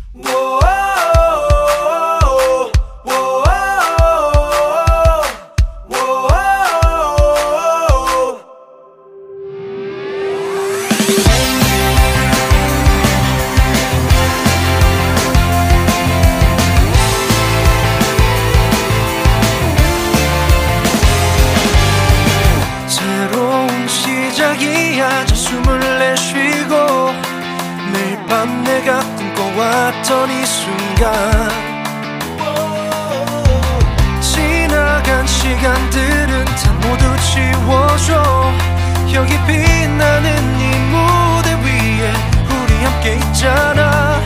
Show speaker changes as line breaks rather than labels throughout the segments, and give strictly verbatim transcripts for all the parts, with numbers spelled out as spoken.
새로운 시작이야. 저 숨을 내쉬고 매일 밤 내가 꿈꿔왔던 이 순간, 지나간 시간들은 다 모두 지워줘. 여기 빛나는 이 무대 위에 우리 함께 있잖아.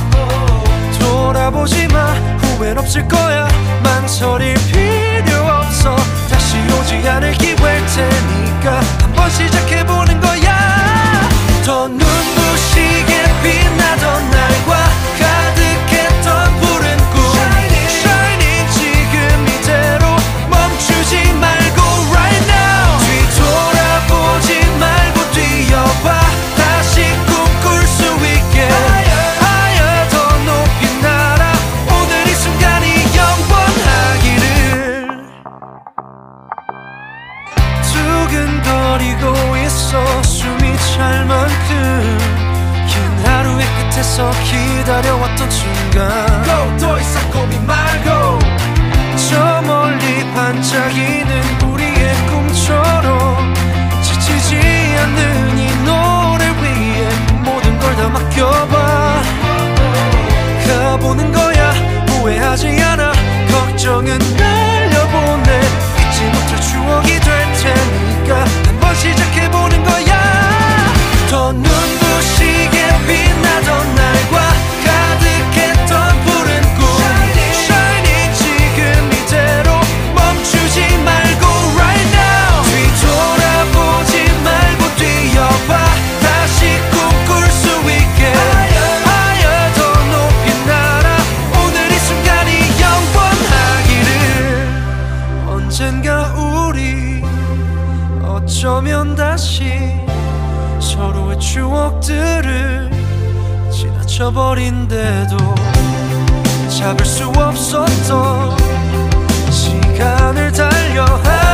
돌아보지 마, 후회는 없을 거야. 망설일 필요 없어. 다시 오지 않을 기회일 테니까 한번 시작해보는 거야. 더 눈부시게 빛나던 날과 가득했던 푸른 꿈 Shining, Shining 지금 이대로 멈추지 말고 right now. 뒤돌아보지 말고 뛰어봐. 다시 꿈꿀 수 있게 higher, 더 높이 날아. 오늘 이 순간이 영원하기를. 두근거리고 있어 숨이 찰 만큼 긴 하루의 끝에서 기다려왔던 순간 Go, 더 이상 고민 말고. 저 멀리 반짝이는 우리의 꿈처럼 지치지 않는 이 노래 위에 모든 걸 다 맡겨봐. 가보는 거야, 후회하지 않아. 걱정은 날려보내. 잊지 못할 추억이 될 테니까 한번 시작해보는 거야. 더 눈부시게 빛나던 날과 가득했던 푸른 꿈 Shining, Shining 지금 이대로 멈추지 말고 right now. 뒤돌아보지 말고 뛰어봐. 다시 꿈꿀 수 있게 higher, higher, 더 높이 날아. 오늘 이 순간이 영원하기를. 언젠가 우리 어쩌면 다시 서로의 추억들을 지나쳐버린데도 잡을 수 없었던 시간을 달려